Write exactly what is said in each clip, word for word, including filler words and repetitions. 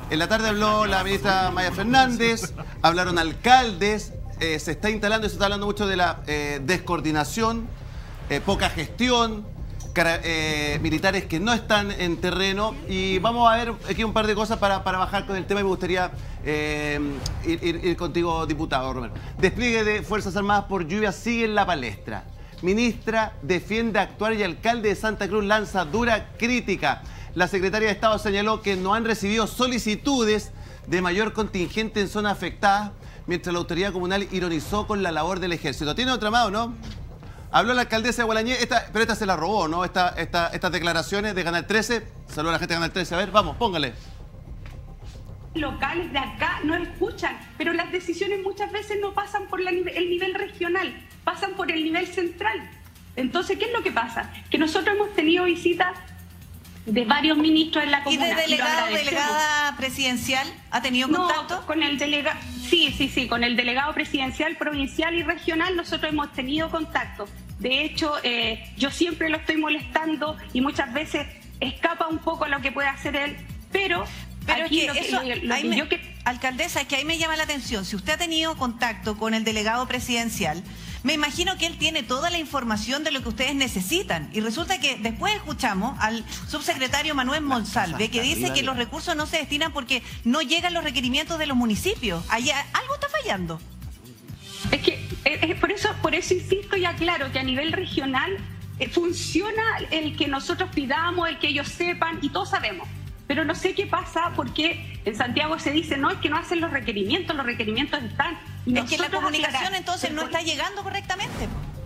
En la tarde habló la ministra Maya Fernández, hablaron alcaldes, eh, se está instalando, se está hablando mucho de la eh, descoordinación, eh, poca gestión, cara, eh, militares que no están en terreno, y vamos a ver aquí un par de cosas para, para bajar con el tema y me gustaría eh, ir, ir, ir contigo, diputado Romero. Despliegue de Fuerzas Armadas por lluvia sigue en la palestra. Ministra defiende actuar y alcalde de Santa Cruz lanza dura crítica. La secretaria de Estado señaló que no han recibido solicitudes de mayor contingente en zonas afectadas, mientras la autoridad comunal ironizó con la labor del ejército. ¿Tiene otra más o no? Habló la alcaldesa de Gualañé, esta, pero esta se la robó, ¿no? Esta, esta, estas declaraciones de Canal trece. Saludos a la gente de Canal trece. A ver, vamos, póngale. Locales de acá no escuchan, pero las decisiones muchas veces no pasan por la, el nivel regional, pasan por el nivel central. Entonces, ¿qué es lo que pasa? Que nosotros hemos tenido visitas de varios ministros en la comuna. ¿Y de delegado, delegada presidencial ha tenido contacto? No, con el delegado, sí, sí, sí, con el delegado presidencial, provincial y regional nosotros hemos tenido contacto. De hecho, eh, yo siempre lo estoy molestando y muchas veces escapa un poco a lo que puede hacer él, pero... Pero aquí es que lo eso, que, lo ahí que me, yo que... alcaldesa, es que ahí me llama la atención. Si usted ha tenido contacto con el delegado presidencial, me imagino que él tiene toda la información de lo que ustedes necesitan. Y resulta que después escuchamos al subsecretario Manuel Monsalve, que dice que los recursos no se destinan porque no llegan los requerimientos de los municipios. Allá, algo está fallando. Es que es por eso, por eso insisto y aclaro que a nivel regional eh, funciona el que nosotros pidamos, el que ellos sepan, y todos sabemos. Pero no sé qué pasa porque en Santiago se dice, no, es que no hacen los requerimientos, los requerimientos están. Es que la comunicación entonces no está llegando correctamente.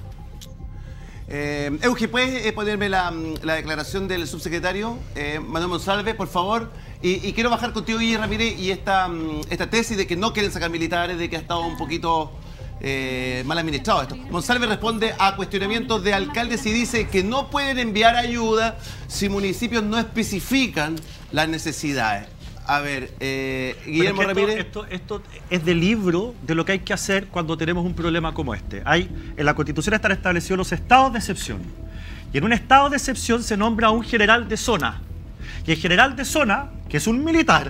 Eh, Euge, ¿puedes eh, ponerme la, la declaración del subsecretario eh, Manuel Monsalve, por favor? Y, y quiero bajar contigo, Guille Ramírez, y esta, esta tesis de que no quieren sacar militares, de que ha estado un poquito eh, mal administrado esto. Monsalve responde a cuestionamientos de alcaldes y dice que no pueden enviar ayuda si municipios no especifican las necesidades. A ver, eh, Guillermo es que Ramírez. Esto, esto, esto es de libro de lo que hay que hacer cuando tenemos un problema como este. Hay, en la Constitución están establecidos los estados de excepción. Y en un estado de excepción se nombra a un general de zona. Y el general de zona, que es un militar,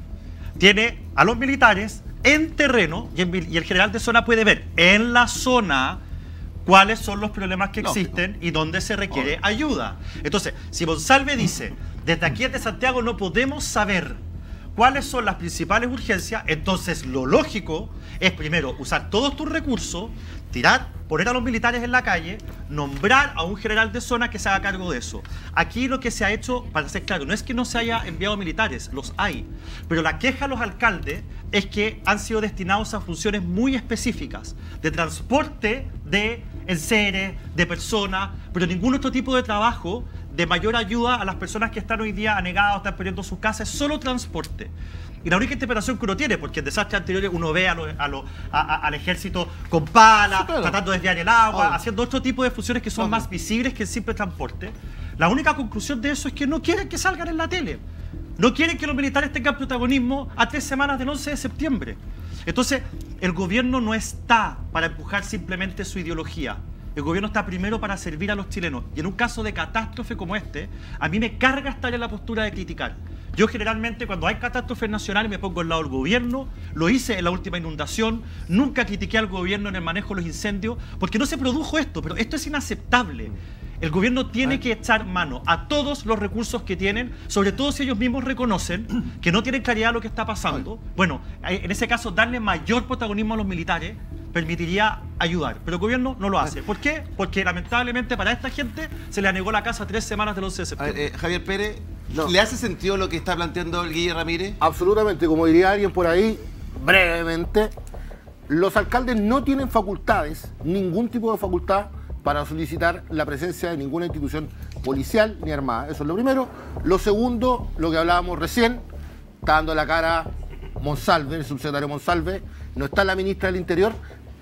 tiene a los militares en terreno y el, y el general de zona puede ver en la zona cuáles son los problemas que existen y dónde se requiere ayuda. Entonces, si Monsalve dice, desde aquí desde Santiago no podemos saber cuáles son las principales urgencias, entonces lo lógico es primero usar todos tus recursos, tirar, poner a los militares en la calle, nombrar a un general de zona que se haga cargo de eso. Aquí lo que se ha hecho, para ser claro, no es que no se haya enviado militares, los hay, pero la queja a los alcaldes es que han sido destinados a funciones muy específicas, de transporte de enseres, de personas, pero ningún otro tipo de trabajo de mayor ayuda a las personas que están hoy día anegadas o están perdiendo sus casas, es solo transporte. Y la única interpretación que uno tiene, porque en desastres anteriores uno ve a lo, a lo, a, a, al ejército con pala, sí, claro, tratando de desviar el agua, oh, haciendo otro tipo de funciones que son oh, más visibles que el simple transporte. La única conclusión de eso es que no quieren que salgan en la tele. No quieren que los militares tengan protagonismo a tres semanas del once de septiembre. Entonces, el gobierno no está para empujar simplemente su ideología. El gobierno está primero para servir a los chilenos. Y en un caso de catástrofe como este, a mí me carga estar en la postura de criticar. Yo generalmente cuando hay catástrofes nacionales me pongo al lado del gobierno, lo hice en la última inundación, nunca critiqué al gobierno en el manejo de los incendios, porque no se produjo esto, pero esto es inaceptable. El gobierno tiene que echar mano a todos los recursos que tienen, sobre todo si ellos mismos reconocen que no tienen claridad de lo que está pasando. Bueno, en ese caso darle mayor protagonismo a los militares permitiría ayudar, pero el gobierno no lo hace. ¿Por qué? Porque lamentablemente para esta gente se le anegó la casa tres semanas del once de septiembre. Eh, Javier Pérez, no. ¿Le hace sentido lo que está planteando el Guille Ramírez? Absolutamente, como diría alguien por ahí, brevemente, los alcaldes no tienen facultades, ningún tipo de facultad para solicitar la presencia de ninguna institución policial ni armada. Eso es lo primero. Lo segundo, lo que hablábamos recién, está dando la cara Monsalve, el subsecretario Monsalve, no está la ministra del Interior.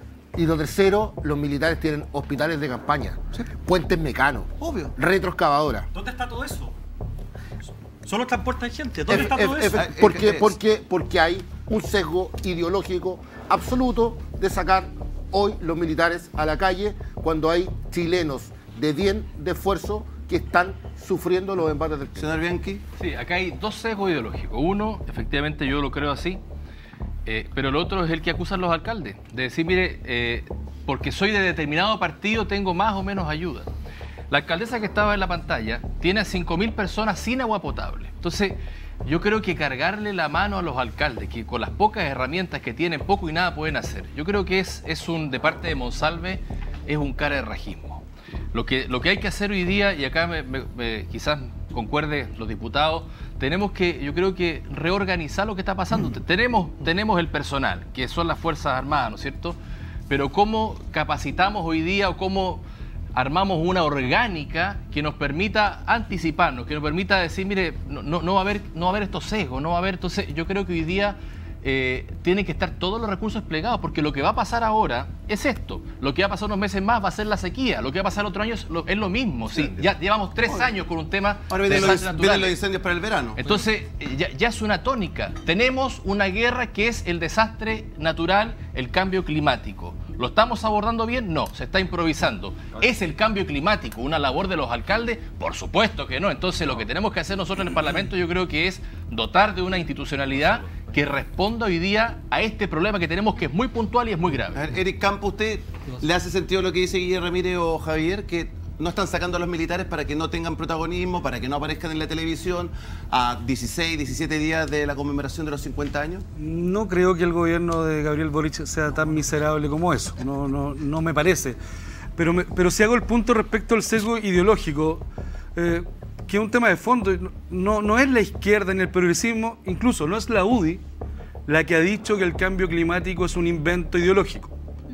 Y lo tercero, los militares tienen hospitales de campaña, sí, puentes mecanos, obvio, retroexcavadoras. ¿Dónde está todo eso? Solo transportan gente. ¿Dónde F está todo F eso? F porque, porque, porque hay un sesgo ideológico absoluto de sacar hoy los militares a la calle cuando hay chilenos de bien de esfuerzo que están sufriendo los embates del tiempo. Señor Bianchi. Sí, acá hay dos sesgos ideológicos. Uno, efectivamente yo lo creo así, eh, pero el otro es el que acusan los alcaldes. De decir, mire, eh, porque soy de determinado partido tengo más o menos ayuda. La alcaldesa que estaba en la pantalla tiene a cinco mil personas sin agua potable. Entonces, yo creo que cargarle la mano a los alcaldes, que con las pocas herramientas que tienen, poco y nada pueden hacer. Yo creo que es, es un, de parte de Monsalve, es un cara de rajismo. Lo que, lo que hay que hacer hoy día, y acá me, me, me, quizás concuerde los diputados, tenemos que, yo creo que reorganizar lo que está pasando. Mm. Tenemos, tenemos el personal, que son las Fuerzas Armadas, ¿no es cierto? Pero ¿cómo capacitamos hoy día o cómo armamos una orgánica que nos permita anticiparnos, que nos permita decir, mire, no, no, no va a haber, no va a haber estos sesgos, no va a haber... Entonces, yo creo que hoy día eh, tienen que estar todos los recursos desplegados, porque lo que va a pasar ahora es esto. Lo que va a pasar unos meses más va a ser la sequía. Lo que va a pasar otro año es lo, es lo mismo. Sí, ya llevamos tres años con un tema ahora de vienen los, desastres vienen los incendios para el verano. Entonces, ya, ya es una tónica. Tenemos una guerra que es el desastre natural, el cambio climático. ¿Lo estamos abordando bien? No, se está improvisando. ¿Es el cambio climático una labor de los alcaldes? Por supuesto que no. Entonces lo que tenemos que hacer nosotros en el Parlamento yo creo que es dotar de una institucionalidad que responda hoy día a este problema que tenemos, que es muy puntual y es muy grave. A ver, Eric Campo, ¿usted le hace sentido lo que dice Guillermo Ramírez o Javier, que no están sacando a los militares para que no tengan protagonismo, para que no aparezcan en la televisión a dieciséis, diecisiete días de la conmemoración de los cincuenta años? No creo que el gobierno de Gabriel Boric sea tan miserable como eso, no, no, no me parece. Pero, me, pero si hago el punto respecto al sesgo ideológico, eh, que es un tema de fondo, no, no es la izquierda ni el progresismo, incluso no es la U D I la que ha dicho que el cambio climático es un invento ideológico.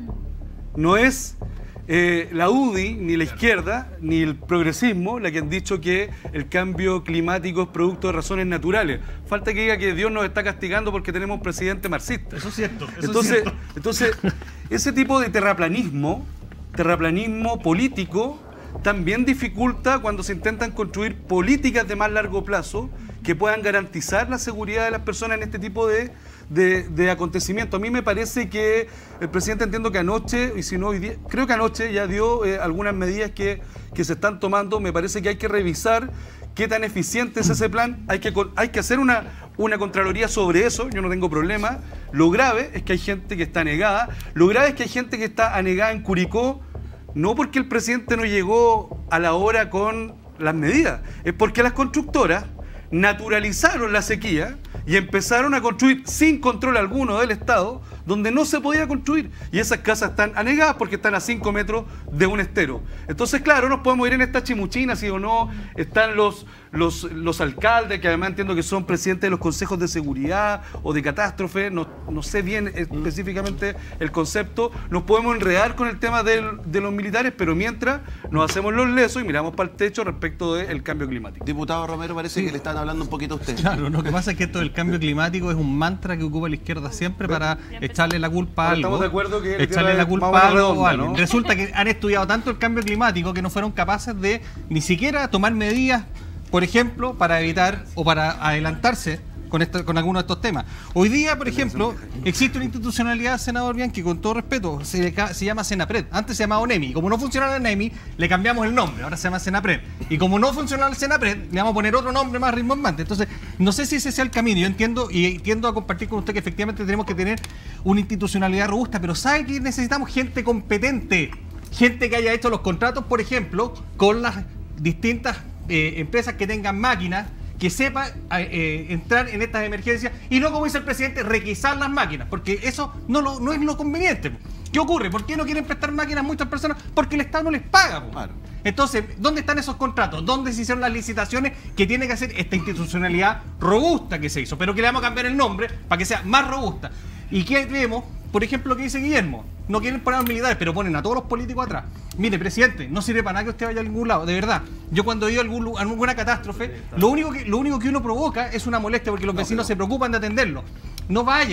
No es... Eh, la U D I, ni la izquierda, ni el progresismo, la que han dicho que el cambio climático es producto de razones naturales. Falta que diga que Dios nos está castigando porque tenemos un presidente marxista. Eso es cierto. Eso entonces, es cierto. entonces, ese tipo de terraplanismo, terraplanismo político, también dificulta cuando se intentan construir políticas de más largo plazo que puedan garantizar la seguridad de las personas en este tipo de... De, de acontecimiento. A mí me parece que el presidente, entiendo que anoche, y si no hoy día, creo que anoche ya dio eh, algunas medidas que, que se están tomando. Me parece que hay que revisar qué tan eficiente es ese plan. Hay que, hay que hacer una, una contraloría sobre eso, yo no tengo problema. Lo grave es que hay gente que está anegada. Lo grave es que hay gente que está anegada en Curicó, no porque el presidente no llegó a la hora con las medidas, es porque las constructoras naturalizaron la sequía y empezaron a construir sin control alguno del Estado, donde no se podía construir. Y esas casas están anegadas porque están a cinco metros de un estero. Entonces, claro, nos podemos ir en esta chimuchina, sí o no. Están los, los, los alcaldes, que además entiendo que son presidentes de los consejos de seguridad o de catástrofe. No, no sé bien específicamente el concepto. Nos podemos enredar con el tema del, de los militares, pero mientras nos hacemos los lesos y miramos para el techo respecto del cambio climático. Diputado Romero, parece sí. que le están hablando un poquito a usted. Claro, lo que pasa es que esto del cambio climático es un mantra que ocupa la izquierda siempre para echarle la culpa a algo. Estamos de acuerdo que echarle la culpa a algo o algo. ¿No? Resulta que han estudiado tanto el cambio climático que no fueron capaces de ni siquiera tomar medidas, por ejemplo, para evitar o para adelantarse con, esto, con algunos de estos temas. Hoy día, por ejemplo, existe una institucionalidad, senador Bianchi, con todo respeto, se, se llama Senapred. Antes se llamaba ONEMI. Como no funcionaba el ONEMI, le cambiamos el nombre, ahora se llama Senapred. Y como no funcionaba el Senapred, le vamos a poner otro nombre más rimbombante. Entonces, no sé si ese sea el camino. Yo entiendo y tiendo a compartir con usted que efectivamente tenemos que tener una institucionalidad robusta, pero ¿sabe que necesitamos? Gente competente, gente que haya hecho los contratos, por ejemplo, con las distintas eh, empresas que tengan máquinas, que sepa eh, entrar en estas emergencias y no, como dice el presidente, requisar las máquinas, porque eso no, lo, no es lo conveniente. ¿Qué ocurre? ¿Por qué no quieren prestar máquinas muchas personas? Porque el Estado no les paga. Claro. Entonces, ¿dónde están esos contratos? ¿Dónde se hicieron las licitaciones que tiene que hacer esta institucionalidad robusta que se hizo? Pero que le vamos a cambiar el nombre para que sea más robusta. ¿Y qué vemos? Por ejemplo, lo que dice Guillermo. No quieren poner a los militares, pero ponen a todos los políticos atrás. Mire, presidente, no sirve para nada que usted vaya a ningún lado, de verdad. Yo cuando he ido a algún, alguna catástrofe, lo único, que, lo único que uno provoca es una molestia porque los vecinos se preocupan de atenderlo. No vaya.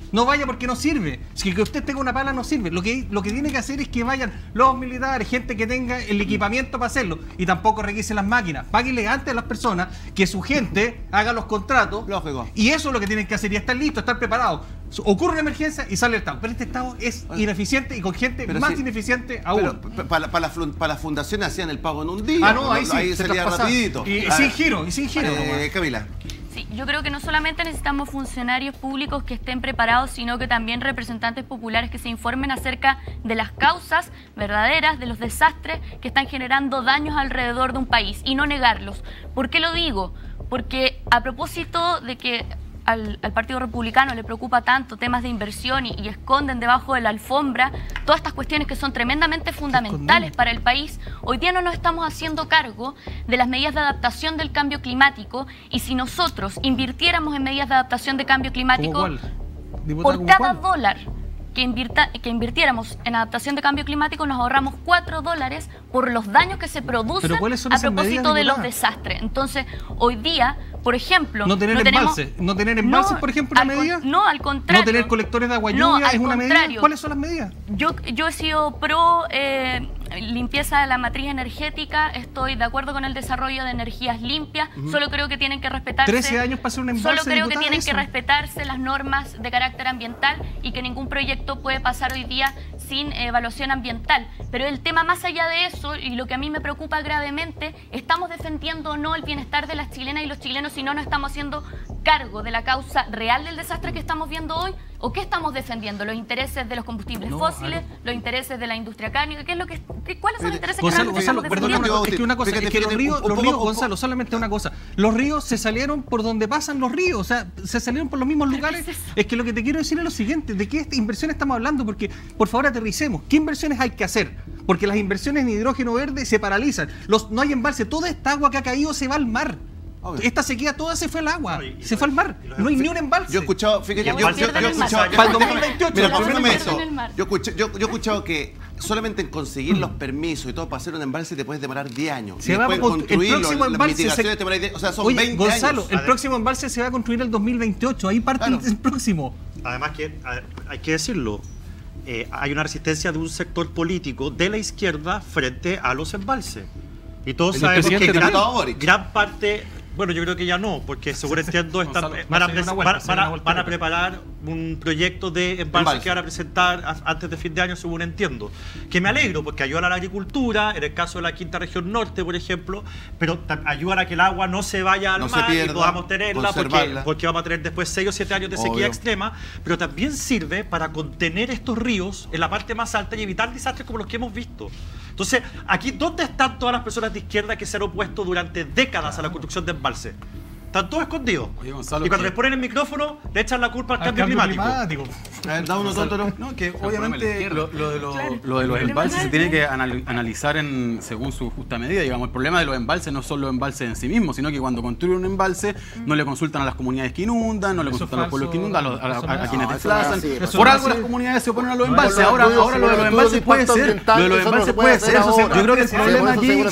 No vaya porque no sirve. Si que usted tenga una pala no sirve. Lo que, lo que tiene que hacer es que vayan los militares, gente que tenga el equipamiento para hacerlo. Y tampoco requisen las máquinas. Páguenle antes a las personas que su gente haga los contratos. Lógico. Y eso es lo que tienen que hacer. Y estar listos, estar preparados. Ocurre una emergencia y sale el Estado. Pero este Estado es ineficiente y con gente Pero más sí, ineficiente aún. Pero para, para, la, para las fundaciones hacían el pago en un día. Ah, no, ahí sí. Ahí se salía traspasaba. rapidito. Y, y Ah, sin giro, y sin giro. eh, Camila. Sí, yo creo que no solamente necesitamos funcionarios públicos que estén preparados, sino que también representantes populares que se informen acerca de las causas verdaderas de los desastres que están generando daños alrededor de un país y no negarlos. ¿Por qué lo digo? Porque a propósito de que Al, al Partido Republicano le preocupa tanto temas de inversión y, y esconden debajo de la alfombra todas estas cuestiones que son tremendamente fundamentales para el país, hoy día no nos estamos haciendo cargo de las medidas de adaptación del cambio climático, y si nosotros invirtiéramos en medidas de adaptación de cambio climático, por cada dólar que, invirta, que invirtiéramos en adaptación de cambio climático nos ahorramos cuatro dólares por los daños que se producen a propósito de los desastres. Entonces, hoy día, por ejemplo, no tener no embalses, tenemos, no tener embalses, no, por ejemplo, una medida. No, al contrario. No tener colectores de agua lluvia no, es una contrario. medida. ¿Cuáles son las medidas? Yo, yo he sido pro eh, limpieza de la matriz energética, estoy de acuerdo con el desarrollo de energías limpias, uh-huh. solo creo que tienen que respetarse. trece años para hacer un embalse. Solo creo diputada, que tienen eso. que respetarse las normas de carácter ambiental y que ningún proyecto puede pasar hoy día sin evaluación ambiental. Pero el tema más allá de eso, y lo que a mí me preocupa gravemente, ¿estamos defendiendo o no el bienestar de las chilenas y los chilenos si no nos estamos haciendo cargo de la causa real del desastre que estamos viendo hoy? ¿O qué estamos defendiendo? ¿Los intereses de los combustibles no, fósiles? Algo. ¿Los intereses de la industria cárnica? ¿Qué es lo que, ¿Cuáles son los intereses Gonzalo, que Gonzalo, perdón, es que una cosa, fíjate, es que los fíjate, ríos, un, los un ríos poco, Gonzalo, poco. solamente una cosa, los ríos se salieron por donde pasan los ríos, o sea, se salieron por los mismos lugares. Es, es que lo que te quiero decir es lo siguiente, ¿de qué inversión estamos hablando? Porque, por favor, aterricemos. ¿Qué inversiones hay que hacer? Porque las inversiones en hidrógeno verde se paralizan. Los, no hay embalse, toda esta agua que ha caído se va al mar. Esta sequía toda se fue al agua, y, y se fue al mar. No hay ni un embalse. Yo he escuchado, fíjate, yo, yo, yo, yo he escuchado. Para el dos mil veintiocho. Mira, confírmame eso. Yo, escuché, yo, yo he escuchado que solamente en conseguir los permisos y todo para hacer un embalse te puedes demorar diez años. Se y va después a construir el próximo embalse. Se... Te diez, o sea, son Oye, veinte Gonzalo, años. el próximo embalse se va a construir el dos mil veintiocho. Ahí parte claro. el próximo. Además que hay que decirlo. Eh, hay una resistencia de un sector político de la izquierda frente a los embalses. Y todos sabemos que gran, gran parte... Bueno, yo creo que ya no, porque seguro entiendo están, Gonzalo, van, a, vuelta, van, van, a, van a preparar un proyecto de embalse que van a presentar a, antes de fin de año, según entiendo. Que me alegro, porque ayudan a la agricultura, en el caso de la quinta región norte, por ejemplo, pero ayudan a que el agua no se vaya al no mar pierda, y podamos tenerla, porque, porque vamos a tener después seis o siete años de sequía Obvio. extrema, pero también sirve para contener estos ríos en la parte más alta y evitar desastres como los que hemos visto. Entonces, aquí, ¿dónde están todas las personas de izquierda que se han opuesto durante décadas a la construcción de embalses? Están todos escondidos. Oye, Gonzalo, y cuando les ponen el micrófono, le echan la culpa al, al cambio, cambio climático. climático. A ver, da uno tonto, ¿no? No, que obviamente lo, lo, de lo, claro. lo de los embalses se tiene que anal analizar en, según su justa medida. Digamos, el problema de los embalses no son los embalses en sí mismos, sino que cuando construyen un embalse no le consultan a las comunidades que inundan, no le consultan a los pueblos que inundan, a, los, a, a, a quienes desplazan. Por algo las comunidades se oponen a los embalses. Ahora, ahora lo de los embalses puede ser. Lo de los embalses puede ser. Yo creo que el problema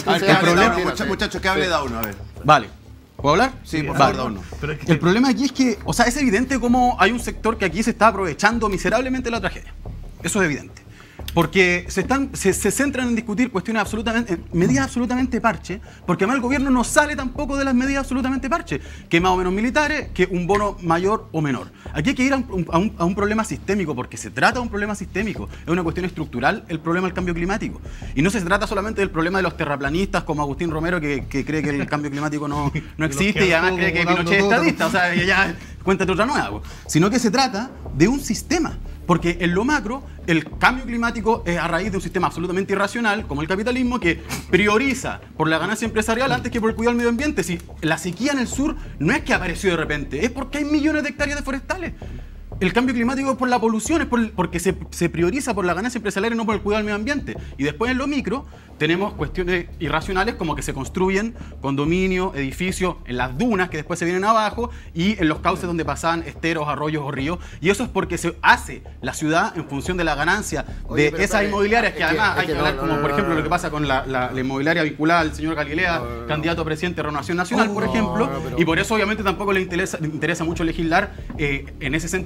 aquí... Muchachos, que hable da uno, a ver. Vale. ¿Puedo hablar? Sí, por favor, da uno. El problema aquí es que, o sea, es evidente cómo hay un sector que aquí se está aprovechando miserablemente de la tragedia. Eso es evidente. Porque se, están, se, se centran en discutir cuestiones absolutamente, medidas absolutamente parche, porque además el gobierno no sale tampoco de las medidas absolutamente parche, que más o menos militares, que un bono mayor o menor. Aquí hay que ir a un, a, un, a un problema sistémico, porque se trata de un problema sistémico, es una cuestión estructural el problema del cambio climático. Y no se trata solamente del problema de los terraplanistas como Agustín Romero, que, que cree que el cambio climático no, no existe y además cree que Pinochet es estadista, o sea, ya cuéntate otra nueva, sino que se trata de un sistema. Porque en lo macro, el cambio climático es a raíz de un sistema absolutamente irracional, como el capitalismo, que prioriza por la ganancia empresarial antes que por el cuidado del medio ambiente. Si la sequía en el sur no es que apareció de repente, es porque hay millones de hectáreas de forestales. El cambio climático es por la polución, es por, porque se, se prioriza por la ganancia empresarial y no por el cuidado del medio ambiente. Y después en lo micro tenemos cuestiones irracionales como que se construyen condominios, edificios en las dunas que después se vienen abajo y en los cauces donde pasan esteros, arroyos o ríos. Y eso es porque se hace la ciudad en función de la ganancia Oye, de esas inmobiliarias que además hay que hablar, como por ejemplo lo que pasa con la, la, la inmobiliaria vinculada al señor Galilea, no, no, no. candidato a presidente de Renovación Nacional, por ejemplo. No, no, pero... Y por eso obviamente tampoco le interesa, le interesa mucho legislar eh, en ese sentido.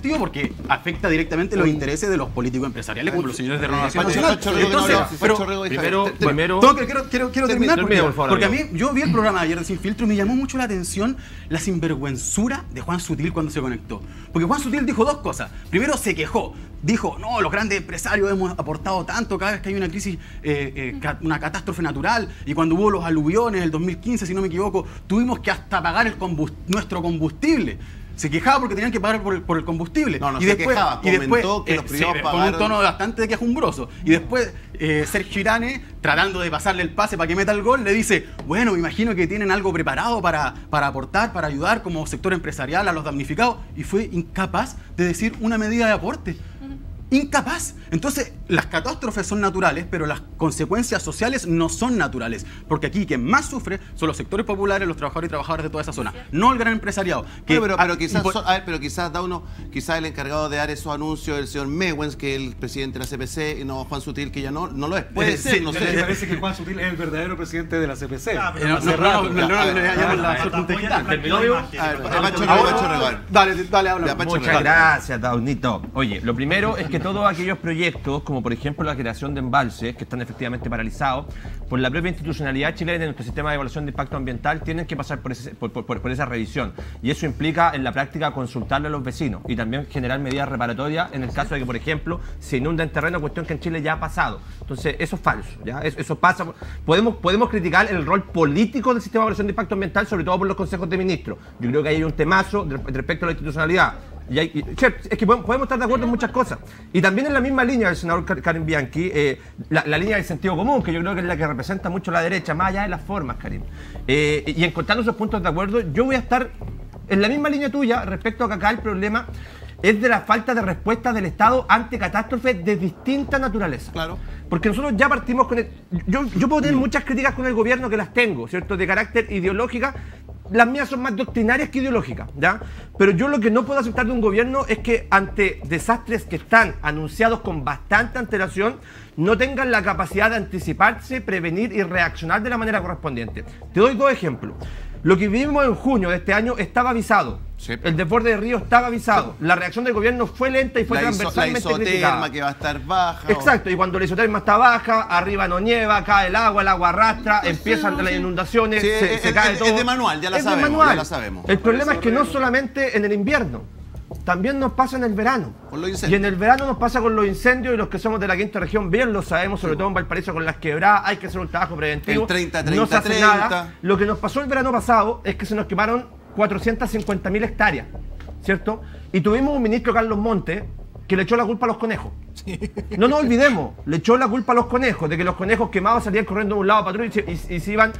sentido porque afecta directamente los intereses de los políticos empresariales, como los señores de Renovación Pancho, Nacional. Pancho Rego, que no Entonces, hablaba. pero, Pancho Rego, hija, primero, te- te- primero, tengo que- quiero, quiero, quiero terminar porque, termina, por favor, porque a amigo. mí, yo vi el programa ayer de Sin Filtro y me llamó mucho la atención la sinvergüenzura de Juan Sutil cuando se conectó. Porque Juan Sutil dijo dos cosas. Primero se quejó. Dijo, no, los grandes empresarios hemos aportado tanto cada vez que hay una crisis, eh, eh, ca- una catástrofe natural. Y cuando hubo los aluviones, el dos mil quince, si no me equivoco, tuvimos que hasta pagar el combust- nuestro combustible. Se quejaba porque tenían que pagar por el, por el combustible. No, no y se después, quejaba, y después, comentó que los privados sí, con pagaron- un tono bastante quejumbroso. Y después eh, Sergio Irane, tratando de pasarle el pase para que meta el gol, le dice, bueno, me imagino que tienen algo preparado para, para aportar, para ayudar como sector empresarial a los damnificados. Y fue incapaz de decir una medida de aporte. Incapaz. Entonces, las catástrofes son naturales, pero las consecuencias sociales no son naturales. Porque aquí quien más sufre son los sectores populares, los trabajadores y trabajadoras de toda esa zona, no el gran empresariado. Que, Bueno, pero, pero, ah, quizás, y por- so- a ver, pero quizás da uno, quizás el encargado de dar esos anuncios, el señor Mewens, que es el presidente de la C P C, y no Juan Sutil, que ya no, no lo es. Puede Eh, ser, sí, no Me sé. parece que Juan Sutil es el verdadero presidente de la C P C. Ah, Eh, no, no, no, no, no, no, no le hagamos la suerte integral. ¿Terminó, amigo? A ver, Pancho Rego, Ahora- Pancho Rego, a ver. Dale, dale, habla. Ya, Pancho Muchas Rego. gracias, Daunito. Oye, lo primero es que todos aquellos proyectos, como por ejemplo la creación de embalses, que están efectivamente paralizados, por la propia institucionalidad chilena de nuestro sistema de evaluación de impacto ambiental, tienen que pasar por, ese- por, por- por- por esa revisión. Y eso implica en la práctica consultarle a los vecinos y también generar medidas reparatorias en el caso de que, por ejemplo, se inunda en terreno, cuestión que en Chile ya ha pasado. Entonces, eso es falso, ¿ya? Eso, eso pasa. Podemos, podemos criticar el rol político del sistema de evaluación de impacto ambiental, sobre todo por los consejos de ministros. Yo creo que ahí hay un temazo de- respecto a la institucionalidad. Y hay- y- che, es que podemos podemos estar de acuerdo en muchas cosas. Y también en la misma línea del senador Car- Karim Bianchi, eh, la, la línea del sentido común, que yo creo que es la que representa mucho la derecha, más allá de las formas, Karim. Eh, y encontrando esos puntos de acuerdo, yo voy a estar en la misma línea tuya respecto a que acá el problema es de la falta de respuesta del Estado ante catástrofes de distinta naturaleza. Claro. Porque nosotros ya partimos con el... Yo, yo puedo tener muchas críticas con el gobierno, que las tengo, ¿cierto? De carácter ideológica. Las mías son más doctrinarias que ideológicas, ¿ya? Pero yo lo que no puedo aceptar de un gobierno es que ante desastres que están anunciados con bastante antelación, no tengan la capacidad de anticiparse, prevenir y reaccionar de la manera correspondiente. Te doy dos ejemplos. Lo que vivimos en junio de este año estaba avisado. Sí. El desborde del río estaba avisado. La reacción del gobierno fue lenta y fue La, iso- la transversalmente isoterma criticada. que va a estar baja. o- Exacto, y cuando la isoterma está baja, arriba no nieva, cae el agua, el agua arrastra, empiezan las inundaciones, Sí, se, es- se es- cae es todo. de manual, ya la Es de sabemos, manual. ya la sabemos. El problema es que no solamente en el invierno, también nos pasa en el verano. Con los incendios. Y en el verano nos pasa con los incendios, y los que somos de la quinta región bien lo sabemos, sobre todo en Valparaíso con las quebradas, hay que hacer un trabajo preventivo. El treinta, no se hace treinta, nada. treinta. Lo que nos pasó el verano pasado es que se nos quemaron cuatrocientas cincuenta mil hectáreas, ¿cierto? Y tuvimos un ministro, Carlos Montes, que le echó la culpa a los conejos. No nos olvidemos, le echó la culpa a los conejos, de que los conejos quemados salían corriendo de un lado para otro y se, y- y se iban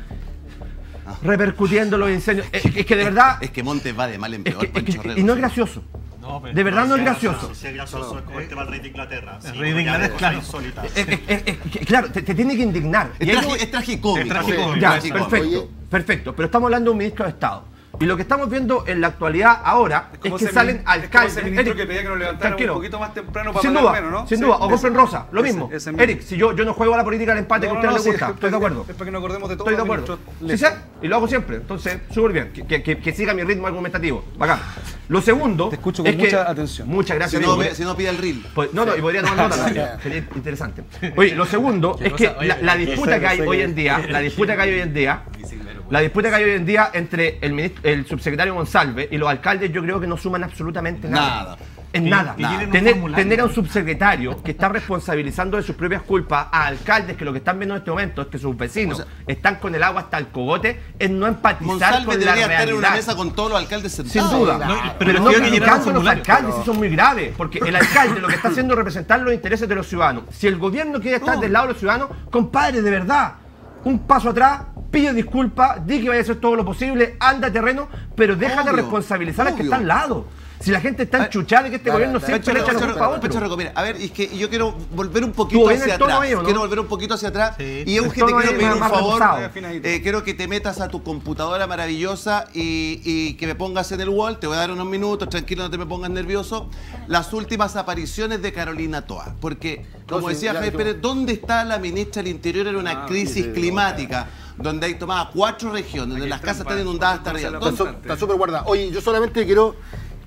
repercutiendo los incendios. Es, es que de verdad... Es que Montes va de mal en es peor, que- es que- Pancho Rego. y no es gracioso. No, pero De verdad no es sí, gracioso. Sí, es gracioso, es como el tema del rey de Inglaterra. Sí, rey de ya Inglaterra, cosas claro. insólitas. Es- es- es- es- claro, te, te tiene que indignar. Es, Y ahí tragi- no- es tragicómico. Es tragicómico. Ya, Tragicómico. perfecto, Oye. perfecto. Pero estamos hablando de un ministro de Estado. Y lo que estamos viendo en la actualidad ahora es, como que ese salen min- es como alcaldes. ese ministro Eric, que pedía que nos levantáramos tranquilo. un poquito más temprano para Sin pagar duda, menos, ¿no? sin Sí, duda. O ese- compren rosa, lo ese- mismo. ese mismo. Eric, si yo, yo no juego a la política del empate que a No, usted no, le sí, gusta, es estoy de para que- acuerdo. Es para que nos acordemos de todo. Estoy de acuerdo. ¿Sí sé? Y lo hago siempre. Entonces, súper bien. Que, que- que- que siga mi ritmo argumentativo. Bacán. Lo segundo. Te escucho con es que- mucha atención. Muchas Si gracias. no, amigo. ve- si no pide el reel. Pues, no, no, y podría tomar nota también. Sería interesante. Oye, lo segundo es que la, la disputa que hay hoy en día, la disputa que hay hoy en día, la disputa que hay hoy en día entre el, ministro, el subsecretario Monsalve y los alcaldes, yo creo que no suman absolutamente nada. Nada. En Y- nada. y tienen un Tener, formulario. tener a un subsecretario que está responsabilizando de sus propias culpas a alcaldes que lo que están viendo en este momento es que sus vecinos O sea, están con el agua hasta el cogote, es no empatizar Monsalve con la debería realidad. estar en una mesa con todos los alcaldes Sin sentados. duda, No, pero, pero no no que llenar criticando un a los formulario. alcaldes, eso es muy grave, porque el alcalde lo que está haciendo es representar los intereses de los ciudadanos. Si el gobierno quiere estar No. del lado de los ciudadanos, compadre, de verdad, un paso atrás, pide disculpas, di que vaya a hacer todo lo posible, anda a terreno, pero deja de Obvio, responsabilizar al que obvio. está al lado. Si la gente está enchuchada de que este Dale, gobierno dale. siempre le echa la culpa a otro. Pancho Rego, mira, a ver, es que yo quiero volver un ¿Tuvo poquito bien hacia el tono atrás. ahí o no? Quiero volver un poquito hacia atrás. Sí. Y Euge, El te tono quiero ahí pedir más- un más favor. reposado. Eh, quiero que te metas a tu computadora maravillosa y, y que me pongas en el wall. Te voy a dar unos minutos, tranquilo, no te me pongas nervioso. Las últimas apariciones de Carolina Toa. Porque, como No, sí, decía ya, Javier tú. Pérez, ¿dónde está la ministra del Interior en una Ah, crisis sí, sí, climática? Donde hay tomadas cuatro regiones, donde Aquí las está casas para- están inundadas hasta para arriba. hacer la Está ¿Dónde- su- está súper guardada. Oye, yo solamente quiero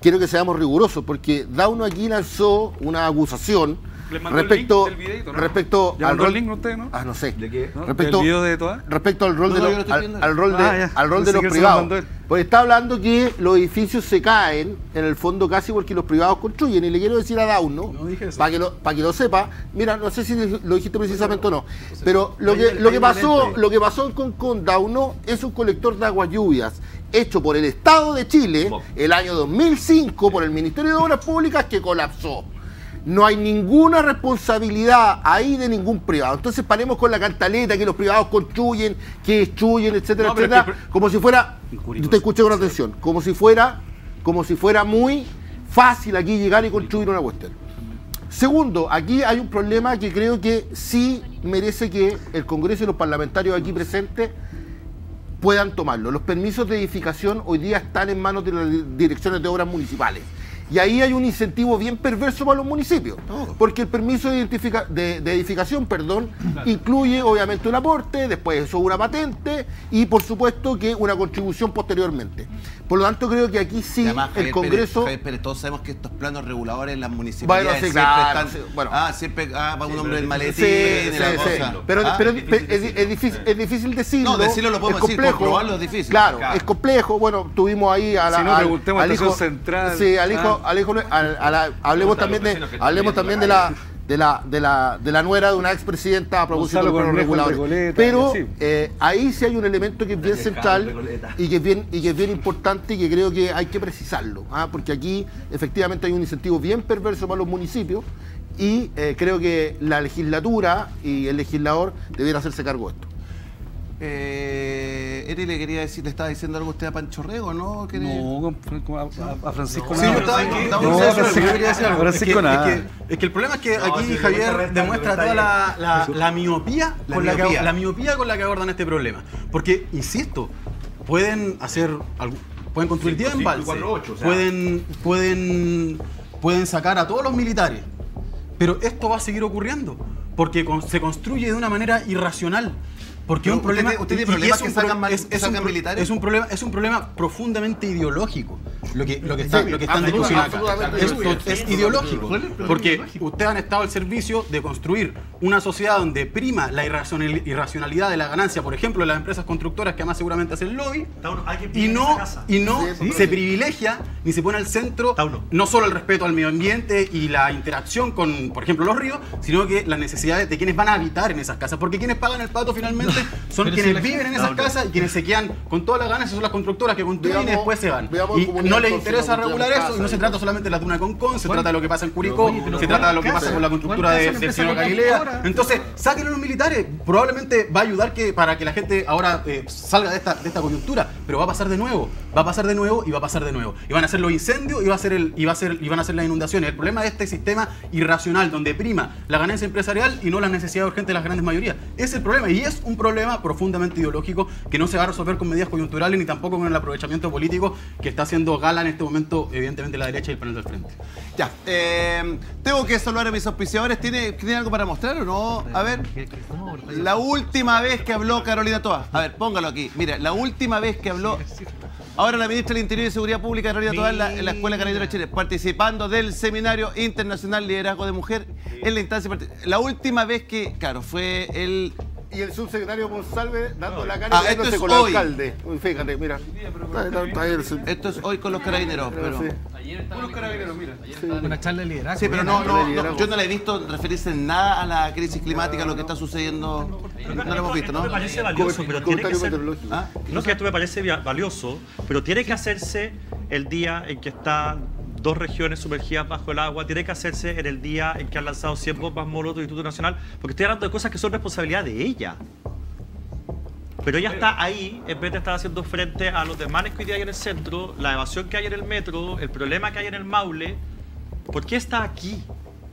quiero que seamos rigurosos, porque Dauno aquí lanzó una acusación respecto, el link del videito, ¿no? respecto ¿Ya al mandó el rol, link usted, no? ah, no sé, ¿De qué? ¿No? respecto, ¿El video de Toa? respecto al rol No, de no, los, yo lo estoy al, viendo. al rol de, Ah, ya. al rol de Pensé los que se lo privados. mandó él. Pues está hablando que los edificios se caen, en el fondo casi porque los privados construyen, y le quiero decir a Dauno, No dije eso. para que lo, para que lo sepa, mira, no sé si lo dijiste precisamente o no, pero lo que, lo que pasó, lo que pasó en Concón, Dauno, es un colector de aguas lluvias hecho por el Estado de Chile el año dos mil cinco por el Ministerio de Obras Públicas, que colapsó. No hay ninguna responsabilidad ahí de ningún privado. Entonces paremos con la cantaleta que los privados construyen, que destruyen, etcétera, No, pero etcétera, es que- como si fuera, yo te escuché con atención, como si fuera, como si fuera muy fácil aquí llegar y construir una cuestión. Segundo, aquí hay un problema que creo que sí merece que el Congreso y los parlamentarios aquí presentes puedan tomarlo. Los permisos de edificación hoy día están en manos de las direcciones de obras municipales. Y ahí hay un incentivo bien perverso para los municipios, porque el permiso de, identifica- de, de edificación perdón, incluye obviamente un aporte, después eso una patente y por supuesto que una contribución posteriormente. Por lo tanto creo que aquí sí Además, Javier el Congreso... Pérez, Javier Pérez, todos sabemos que estos planos reguladores en las municipalidades Bueno, sí, siempre claro, están... sí, bueno. Ah, siempre ah, va un hombre del maletín Sí, y sí, la sí. cosa. Pero, Ah, pero es es, difícil es- decirlo. es difícil, es difícil decirlo. No, decirlo lo podemos es decir, complejo. comprobarlo es difícil. Claro, Claro. es complejo. Bueno, tuvimos ahí a la, Si no, al, preguntemos a al Estación hijo Central. Sí, al hijo, Ah. al hijo al- a la- hablemos también de, hablemos también de la de la, de la de la nuera de una expresidenta a propósito de Gonzalo los planos Cornejo en reguladores. Recoleta, Pero y así. eh, ahí sí hay un elemento que es bien central y que es bien, y que es bien importante y que creo que hay que precisarlo, ¿ah? Porque aquí efectivamente hay un incentivo bien perverso para los municipios y eh, creo que la legislatura y el legislador debiera hacerse cargo de esto. Eh, Eri le quería decir, le estaba diciendo algo a usted a Pancho Rego, ¿no? ¿Quería- No, con- con- a, a- a Francisco Sí, nada. yo estaba aquí, estaba No, aquí. Francisco quería decir algo. Es que, Francisco nada. es que- es que el problema es que aquí Javier demuestra toda la, la- la miopía La con la, miopía. que, la miopía con la que abordan este problema. Porque, insisto, pueden hacer algo- pueden construir diez embalses, pueden, pueden, pueden sacar a todos los militares, pero esto va a seguir ocurriendo porque con- se construye de una manera irracional. Porque Pero un problema, usted- usted tiene y- y problemas es que un pro- sacan mal- es- que es un sacan pro- militares. es un problema, es un problema profundamente ideológico. Lo que, lo que, está, Sí, lo que están absoluta- discutiendo acá. absolutamente Es, es ideológico. Porque ustedes han estado al servicio de construir una sociedad donde prima la irracional- irracionalidad de la ganancia, por ejemplo, de las empresas constructoras que además seguramente hacen lobby, Tauro, alguien y vive en no, esa casa. y no Sí, se privilegia ni se pone al centro Tauro. no solo el respeto al medio ambiente y la interacción con, por ejemplo, los ríos, sino que las necesidades de quienes van a habitar en esas casas. Porque quienes pagan el pato finalmente son pero quienes si la viven en gente- esas Tauro. casas y quienes se quedan con todas las ganas son las constructoras que construyen y Veamos- después se van. veamos Y comunidad no les entonces, interesa la regular construcción eso y no de se casa, trata solamente de la Tuna Concón, se ¿Cuál? trata de lo que pasa en Curicó, Oye, pero se ¿cuál trata de lo que casa? pasa con la constructora ¿Cuál de, casa del empieza señor con Galilea. ahora? Entonces, sáquenlo a los militares. Probablemente va a ayudar que, para que la gente ahora eh, salga de esta, de esta coyuntura, pero va a pasar de nuevo, va a pasar de nuevo y va a pasar de nuevo. Y van a ser los incendios y va a ser el, y va a ser, y van a ser las inundaciones. El problema de este sistema irracional donde prima la ganancia empresarial y no la necesidad urgente de las grandes mayorías. Es el problema y es un problema profundamente ideológico que no se va a resolver con medidas coyunturales ni tampoco con el aprovechamiento político que está haciendo gala en este momento, evidentemente, la derecha y el panel del frente. Ya, eh, tengo que saludar a mis auspiciadores. ¿Tiene, ¿Tiene algo para mostrar o no? A ver, la última vez que habló Carolina Toa. A ver, póngalo aquí. Mira, la última vez que habló... Ahora la ministra del Interior y Seguridad Pública, Carolina Toa, en la, en la Escuela Carabinero de Chile, participando del Seminario Internacional Liderazgo de Mujer en la instancia... parti- La última vez que, claro, fue el... Y el subsecretario Monsalve dando la cara Ah, y esto riéndose es con hoy. el alcalde. Uy, fíjate, mira. Está- está- está ahí el sub- Esto es hoy con los carabineros, pero... Sí. Una charla de liderazgo. Sí, pero bien, no, no, liderazgo. no, yo no le he visto referirse en nada a la crisis climática, a lo que está sucediendo. No lo hemos visto, Esto me ¿no? parece valioso, pero tiene que Comentario ser... meteorológico. ¿Ah? No, que esto me parece via- valioso, pero tiene que hacerse el día en que están dos regiones sumergidas bajo el agua, tiene que hacerse en el día en que han lanzado cien bombas Molotov del Instituto Nacional, porque estoy hablando de cosas que son responsabilidad de ella. Pero ella está ahí, en vez de estar haciendo frente a los desmanes que hoy día hay en el centro, la evasión que hay en el metro, el problema que hay en el Maule. ¿Por qué está aquí?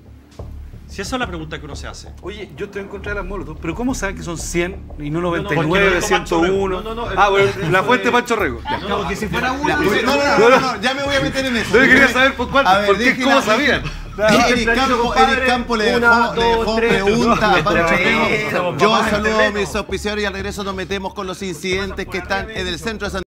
Si esa es la pregunta que uno se hace. Oye, yo estoy en contra de las molotov, pero ¿cómo saben que son cien y no noventa y porque nueve, lo dijo Pancho ciento Rego. uno? No, no, no, Ah, el- bueno, el- la el- fuente Pancho Rego. Ya, Como que si fuera uno. No, no, no, no, no, ya me voy a meter en eso. Yo quería saber por cuál, A ver, por qué, déjela- cómo sabían. Eric Campo, Eric Campo le dejó, le dejó pregunta a Pancho Rego. Yo saludo a mis auspiciadores y al regreso nos metemos con los incidentes que están en el centro de Santiago.